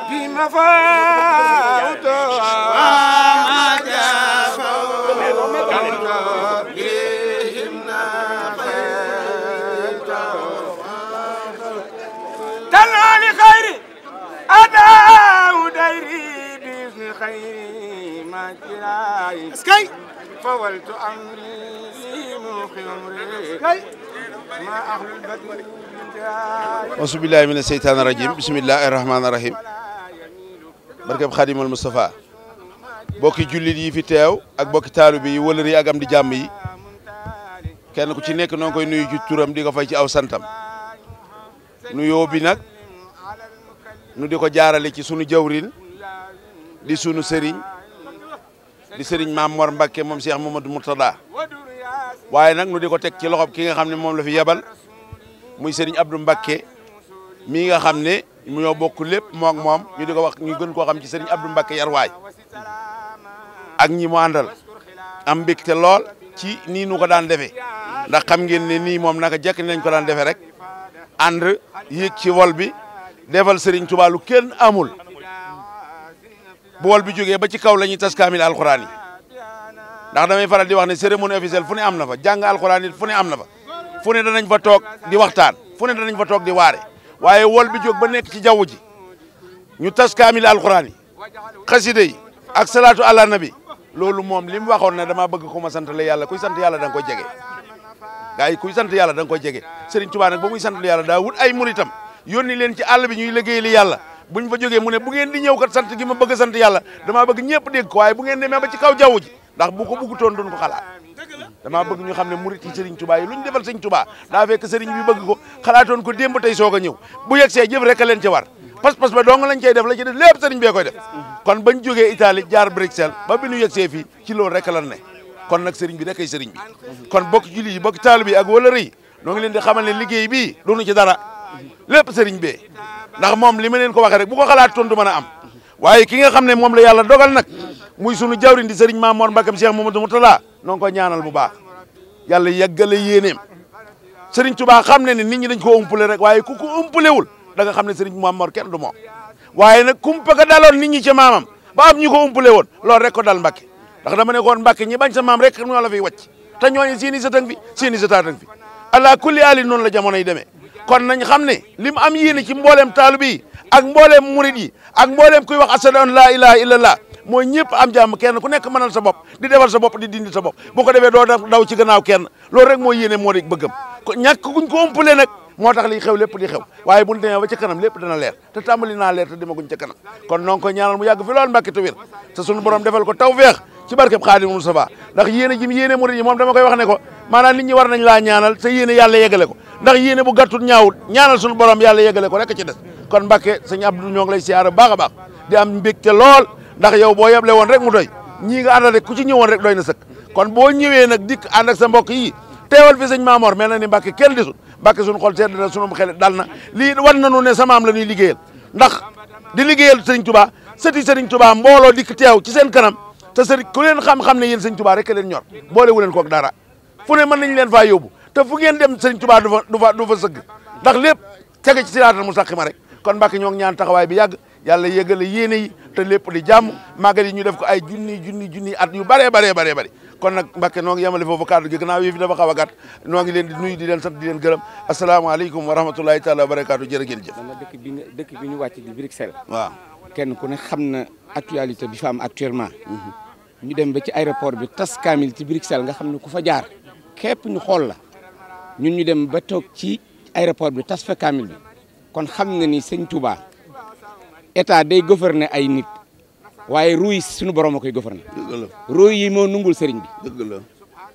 بما فوت وما جفوت بهم نفيت تلا لخير أداء ديري بإذن خير ما جراي اسكي فولت أمري مخي عمري ما أهل البدر auzu billaahi mina seytaani rajiim bismillaahi rahmaani rahiim barkeb Xaadimal Mustafa bokki jullit yi fi teew ak bokki taalibe yi wëlër yi ak am di jàmm yi kenn ku ci nekk noo koy nuyu ci turam di ko fay ci aw santam nuyoo bi nag nu di ko jaarale ci sunu jawrin di sunu sëriñ di sëriñ Maam Mor Mbakke moom Cheikh Mamadou Mourtada waaye nag nu di ko teg ci loxob ki nga xam ne moom la fi yebal muy Serigne Abdou Mbakke mii nga xam ne mu ñoo bokk lépp mook moom ñu di ko wax ñu gën koo xam ci Serigne Abdou Mbakke Yarwaay ak ñi mu àndal am mbégte lool ci nii nu ko daan defee ndax xam ngeen ne nii moom naka jekk nañ ko daan defee rek ànd yéeg ci wol bi defal Serigne Touba lu kenn amul bu wol bi jógee ba ci kaw la ñuy tas kaamil alxuraan yi ndax damay faral di wax ne cérémonie officielle fu ne am na fa jàng alxuraan yi fu ne am na fa fu ne danañ fa toog di waxtaan fu ne danañ fa toog di waare waaye wol bi jóg ba nekk ci jaww ji ñu tas kaamil alxuraan yi xasida yi ak salaatu ala nabi loolu moom li mu waxoon ne dama bëgg ku ma sant la yàlla kuy sant yàlla da nga koy jege gars yi kuy sant yàlla da nga koy jege Serigne Touba nag ba muy sant la yàlla daa wut ay muritam yónni leen ci àll bi ñuy liggéey li yàlla buñ fa jógee mu ne bu ngeen di ñëw kat sant gi ma bëgg sant yàlla damaa bëgg ñëpp dégg ko waaye bu ngeen demee ba ci kaw jaww ji ndax bu ko bëggutoon doon ko xalaat damaa bëgg ñu xam ne murit yi Serigne Touba yi lu ñu defal Serigne Touba daa fekk Serigne bi bëgg ko xalaatoon ko démb tey soog a ñëw bu yegsee jëf rek a leen ci war pas-pas ba dong lañ cey def la ci def lépp Serigne bee koy def kon bañ jógee Italie jaar Bruxelles ba bi ñu yegsee fii ci loolu rek lan ne kon nag Serigne bi rek ay Serigne bi kon bokk julli yi bokk taalibe yi ak wëlëre yi noo ngi leen di xamal ne liggéey bii doonu ci dara lépp Serigne bee ndax moom li ma leen ko waxee rek bu ko xalaatoon du mën a am waaye ki nga xam ne moom la yàlla dogal nag muy sunu jawrin di Serigne Maam Mor Mbakke Cheikh Mamadou Mourtada noo ngi ko ñaanal bu baax yàlla yàggale yéeneem Serigne Touba xam ne ne nit ñi dañ ko umpule rek waaye ku ko umpulewul da nga xam ne Serigne Maam Mor kenn du moom waaye nag kumpa ka daloon nit ñi ca maamam ba am ñu ko umpule woon loolu rek ko dal Mbakke ndax dama ne koon Mbakke ñi bañ sa maam rek ñoo la fiy wàcc te ñooñu seeni sëtang fi seeni sëtaatang fi ala kulli ali noonu la jamono yi demee kon nañ xam ne li mu am yéene ci mbooleem taalibe yi ak mbooleem murid yi ak mbooleem kuy wax ashhadu an laa ilaaha illallah mooy ñëpp am jàmm kenn ku nekk mënal sa bopp di defal sa bopp di dindi sa bopp bu ko defee doo daw ci gannaaw kenn loolu rek mooy yéene moo di bëggam ko ñàkk kuñ ko ëmpalee nag moo tax liy xew lépp di xew waaye bu ñu demee ba ca kanam lépp dana leer te tàmbali naa leer te demaguñ ca kanam kon noo ngi koy ñaanal mu yàgg fi lool Mbàkke te wér te sunu borom defal ko tawfeex ci barkeb Xaadimu Mustafaa ndax yéene ji yéene murid yi moom dama koy wax ne ko maanaam nit ñi war nañ laa ñaanal te yéene yàlla yeggale ko ndax yéene bu gàttut ñaawut ñaanal sunu borom yàlla yeggale ko rek ci des kon Mbàkke sëñ Abdou ñoo ngi lay siyaare baax a baax di am mbégte lool ndax yow boo yeble woon rek mu doy ñii nga àndal rek ku ci ñëwoon rek doy na sëkk kon boo ñëwee nag dikk ànd ak sa mbokk yi teewal fi sëñ Maam Mor mel na ni Mbàkke kenn desul Mbàkke suñu xol sedd na sunu xel dal na lii wan nañu ne sa maam la ñuy liggéeyal ndax di liggéeyal sëñ Touba sëti sëriñ Touba mbooloo dikk teew ci seen kanam te sëriñ ku leen xam-xam ne yéen sëñ Touba rek leen ñor boole wu leen koog dara fu ne mën nañ leen faa yóbbu te fu ngeen dem sëriñ Touba du fa sëgg ndax lépp tege ci siraatal mustaqima rek kon Mbàkke ñoo ngi ñaan taxawaay bi yàgg yàlla yëgale yéene yi te lépp di jàmm màggal yi ñu def ko ay junni at yu bëree bëri kon nag Mbàkke noo ngi yemale foofu kàddu gi gannaaw yi fi dafa xaw a gàtt noo ngi leen di nuyu di leen sant di leen gërëm asalaamaaleykum wa rahmatulahi taala wa barakaatu jërë ngeen jëf. dëkk bi ñu wàcc di Bruxelles. waaw kenn ku ne xam na actualité bi fa am actuellement. ñu dem ba ci aéroport bi tas kaamil ci Bruxelles nga xam ne ku fa jaar képp ñu xool la ñun ñu dem ba toog ci aéroport bi tas fa kaamil bi kon xam nga ni sëñ Touba état day gouverner ay nit waaye ruuy suñu borom a koy gouverner. ruuy yi moo nungul sëriñ bi. dëgg la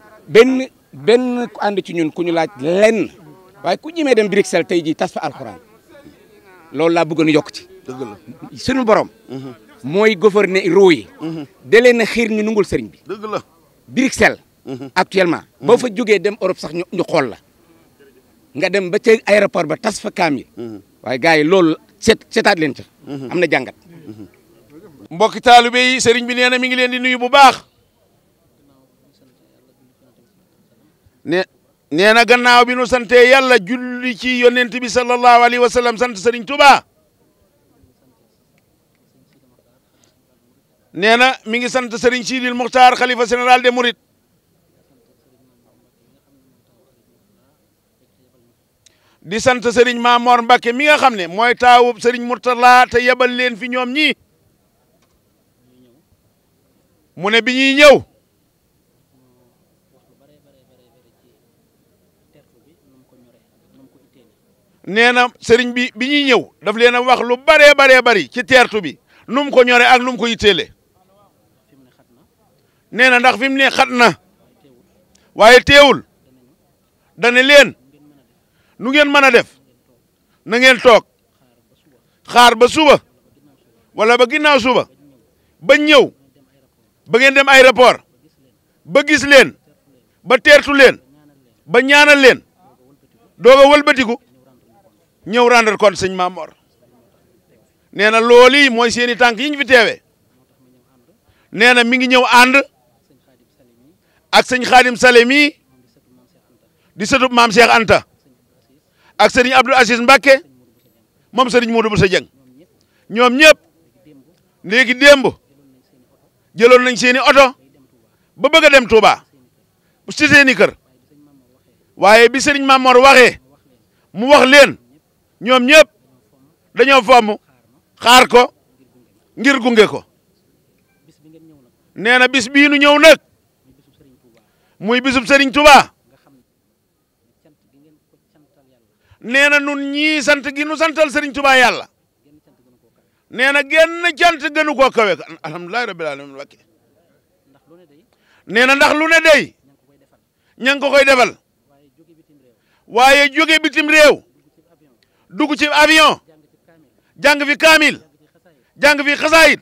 benn ku ànd ci ñun ku ñu laaj lenn waaye ku ñemee dem Bruxelles tey jii tas fa alxuraan loolu laa bëggoon yokk ci. dëgg la suñu borom. mooy gouverner ruuy yi. da leen a xiir ñu nungul sëriñ bi. dëgg la Bruxelles. actuellement. boo fa jógee dem Europe sax ñu xool la nga dem ba ca aéroport ba tas fa kaamil. waaye gars yi loolu seetaat leen ca. am na jàngat. mbokki taalibe yi sëriñ bi nee na mi ngi leen di nuyu bu baax. nee na gannaaw bi nu sante yàlla julli ci yonent bi sallallahu alayhi wa sallam sant sëriñ Touba. nee na mi ngi sant Serigne Sidil Muxtaar xalifa général des Mourides. di sant Serigne Mamor Mbacke mi nga xam ne mooy taawub Serigne Mourtala te yebal leen fi ñoom ñii. mu ne bi ñuy ñëw. nee na Serigne bi ñuy ñëw daf leen a wax lu baree bari ci teertu bi nu mu ko ñore ak nu mu ko yitteele. nee na ndax fi mu ne xat na waaye teewul dane leen nu ngeen mën a def na ngeen toog xaar ba suba wala ba ginnaaw suba ba ñëw ba ngeen dem aéroport ba gis leen ba teertu leen ba ñaanal leen doog a wëlbatiku ñëw rendre compte sëñ Mamor nee na loolu yi mooy seeni tànk yi ñu fi teewee nee na mi ngi ñëw ànd ak sëñ Xaadim Sale mii di sëtub maam Cheikh Anta ak sëriñ Abdou Aziz Mbacke moom sëriñ Modou Boussa Dieng ñoom ñëpp léegi démb jëloon nañ seeni oto ba bëgg a dem Touba ci seeni kër waaye bi sëriñ Mamor waxee mu wax leen ñoom ñëpp dañoo fomm xaar ko ngir gunge ko nee na bis bii nu ñëw nag muy bisub Serigne Touba nee na nun ñii sant gi nu santal Serigne Touba yàlla nee na genn cant gënu koo kawe alhamdulilahi rabbil alamin wakke nee na ndax lu ne day ña ngi ko koy defal waaye jóge bitim réew dugg ci avion jàng fi kaamil jàng fi xasaayit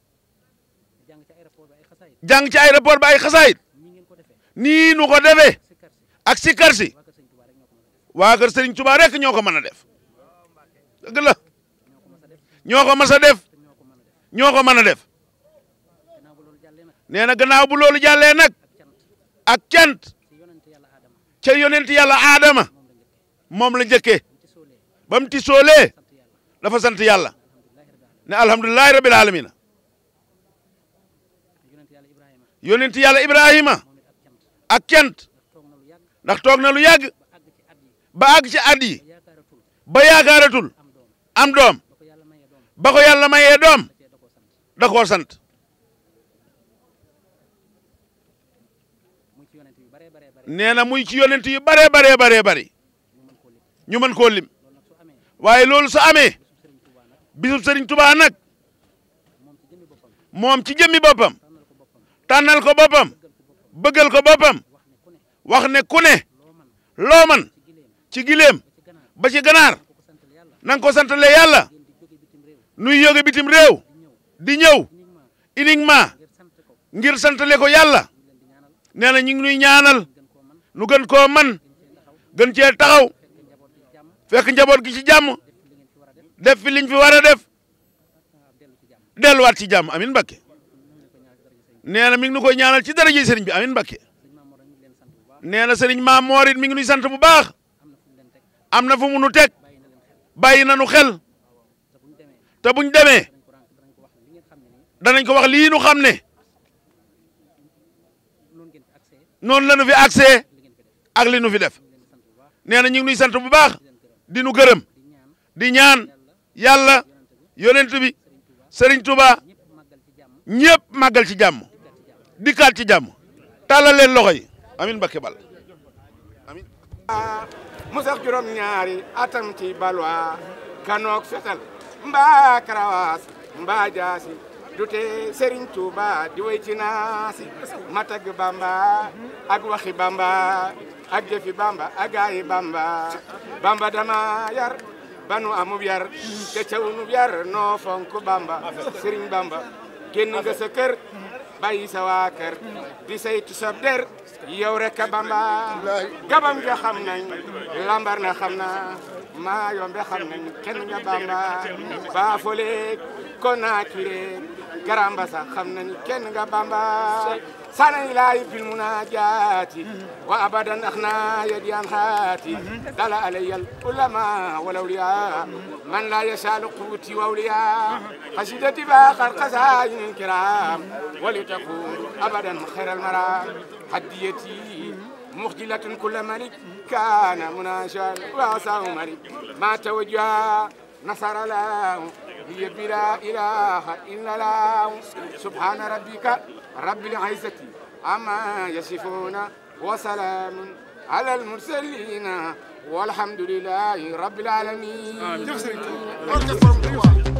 jàng ci aéroport ba ay xasaayit nii nu ko defee ak si kar si waa kër Serigne Touba rek ñoo ko mën a def dëgg la ñoo ko mas a def ñoo ko mën a def nee na gannaaw bu loolu jàllee nag ak cant ca yonent yàlla Aadama moom la njëkkee ba mu ti soolee dafa sant yàlla ne alhamdulilahi rabbil alamin yonent yàlla Ibrahima ak cant ndax toog na lu yàgg ba àgg ci at yi ba yaakaaratul am doom ba ko yàlla mayee doom da koo sant nee na muy ci yonent yu baree bari ñu mën koo lim waaye loolu su amee bisub Serigne Touba nag moom ci jëmmi boppam tànnal ko boppam bëggal ko boppam wax ne ku ne loo man ci gileem ba ci ganaar na nga ko santale yàlla nuy jóge bitim réew di ñëw uniquement ngir santale ko yàlla nee na ñu ngi nuy ñaanal nu gën koo man gën cee taxaw fekk njaboot gi ci jàmm def fi liñ fi war a def delluwaat ci jàmm amin Mbakke nee na mi ngi nu koy ñaanal ci daraja sëriñ bi amin Mbakke nee na sëriñ Mamor it mi ngi nuy sant bu baax am na fu mu nu teg bàyyi na nu xel te buñ demee danañ ko wax lii nu xam ne noonu la nu fi accès ak li nu fi def nee na ñu ngi nuy sant bu baax di nu gërëm di ñaan yàlla yonent bi Serigne Touba ñëpp màggal ci jàmm dikkaat ci jàmm tàllal leen loxo yi amin Mbakke bal amin mu sax juróom ñaari atam ci balwa kanook fetal mbaa karawaas mbaa jaasi dute Serigne Touba di way ci naasi ma tagg Bamba ak waxi Bamba ak jëfi Bamba ak gaayi Bamba dama yar banu amub yar te cawunub yar noo fonk Bamba Serigne Bamba génn nga sa kër bàyyi sa waa kër di saytu sab der yow rek a Bamba gabam nga xam nañ lambar na xam na maa yombe xam nañ kenn nga Bamba Bafole Konakiri Garambassa xam nañ kenn nga Bamba سنة إلهي في المناجات وأبدا أخنا يدي عن خاتي دل علي العلماء والأولياء من لا يسال قوتي وأولياء قصيدتي باقر قزاين الكرام ولتكون أبدا خير المرام هديتي مخجلة كل ملك كان مناشا وعصاه ملك ما توجه نصر الله هي بلا إله إلا الله سبحان ربك رب العزة عما يصفون وسلام على المرسلين والحمد لله رب العالمين.